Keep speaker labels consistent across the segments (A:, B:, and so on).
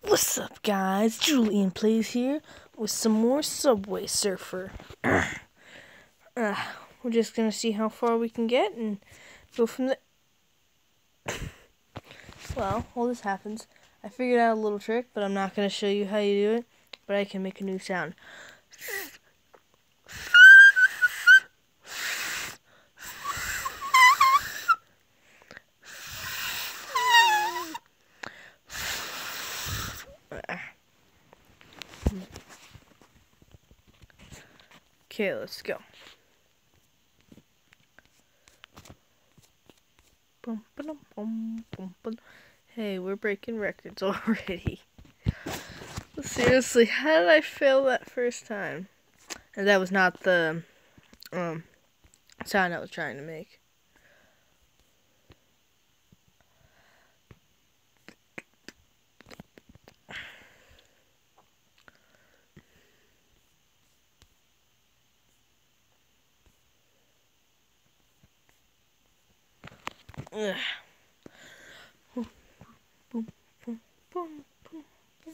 A: What's up, guys? Julian Plays here with some more Sooubway Surfer. We're just gonna see how far we can get and go from there. Well, while this happens, I figured out a little trick, but I'm not gonna show you how you do it. But I can make a new sound. Okay, let's go. Hey, we're breaking records already. Seriously, how did I fail that first time? And that was not the sound I was trying to make. Ugh. Boom, boom, boom, boom, boom.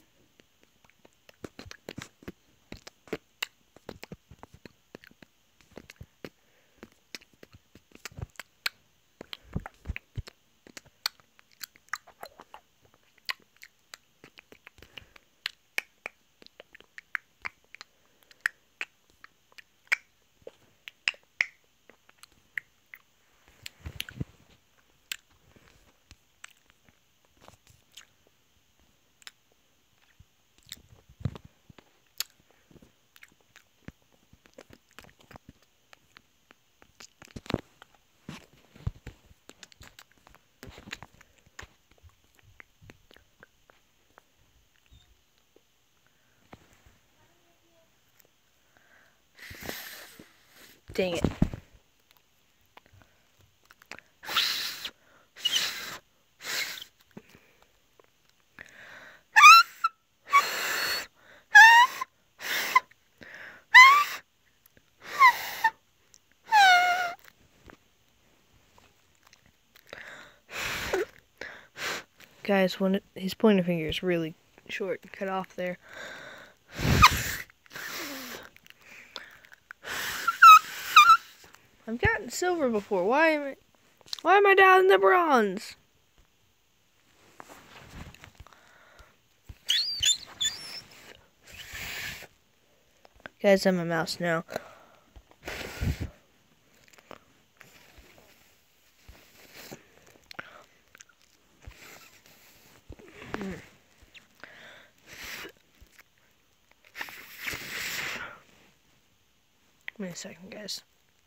A: Dang it. Guys, his pointer finger is really short and cut off there. I've gotten silver before. Why am I down in the bronze? Guys, I'm a mouse now. Wait a second, guys.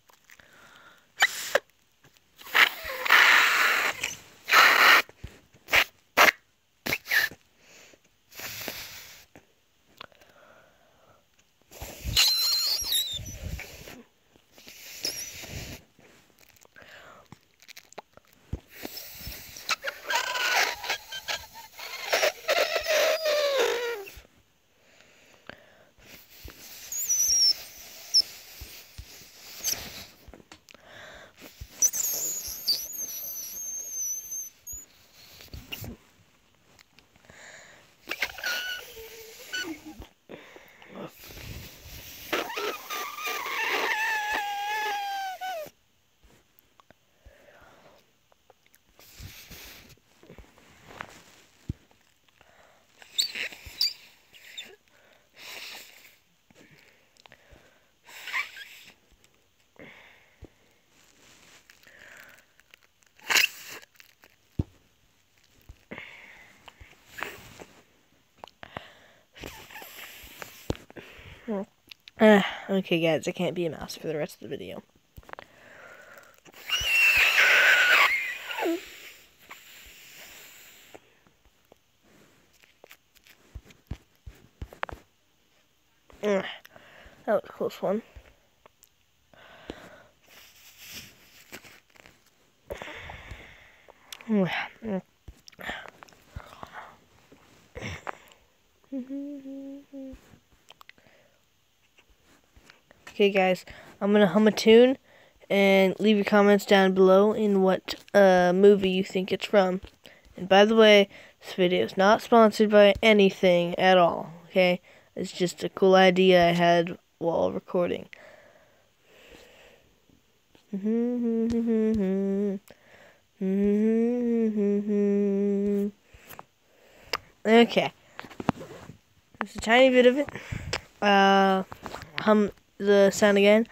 A: Okay, guys, I can't be a mouse for the rest of the video. That was a close one. Okay, guys, I'm gonna hum a tune and leave your comments down below in what movie you think it's from. And by the way, this video is not sponsored by anything at all, okay? It's just a cool idea I had while recording. Okay. Just a tiny bit of it. Hum the sound again.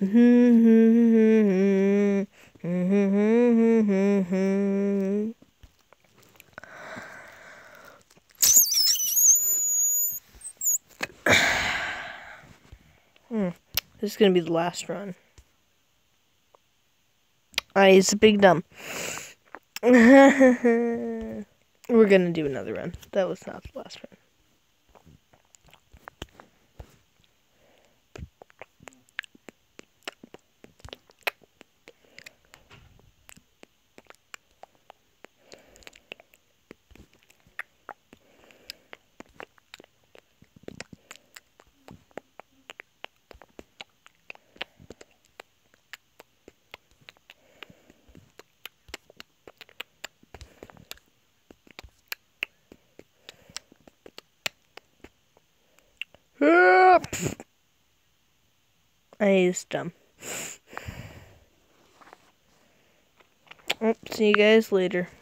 A: This is gonna be the last run. It's a big dumb. We're gonna do another run. That was not the last run. It's dumb. See you guys later.